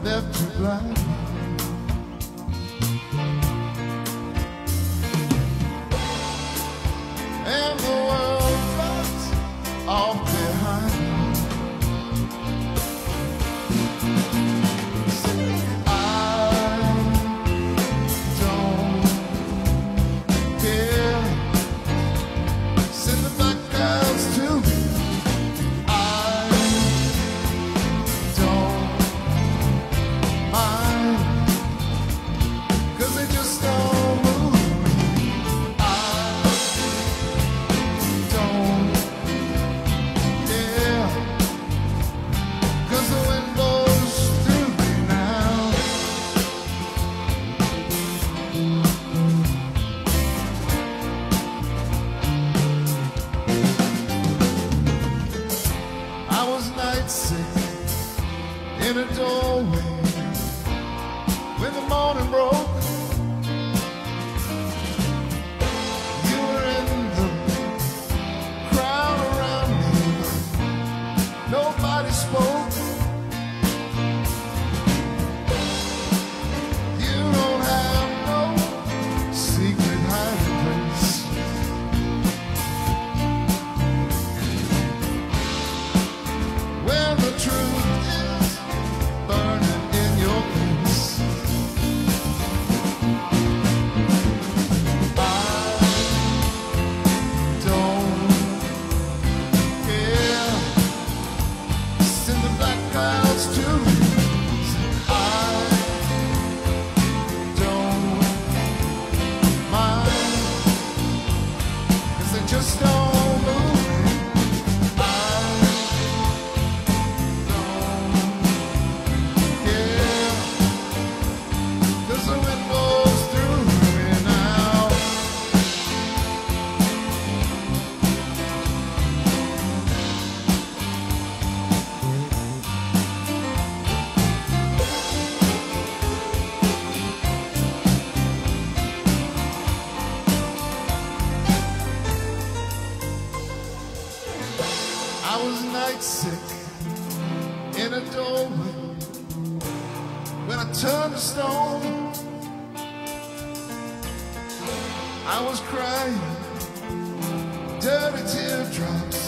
left you blind. And the world drops off behind. I don't care. Send the black girls to me. I don't mind, 'cause they just don't move me. I don't care, 'cause the wind blows through me now. I was night sick in a doorway when the morning broke. You were in the crowd around me, nobody spoke. You don't have no secret hiding place. Where the truth is burning in your face. I don't care. Send the black clouds to me. I don't mind, 'cause they just don't move me. I don't care, 'cause the wind blows through me now. I was night sick in a doorway when I turned to stone. I was crying dirty teardrops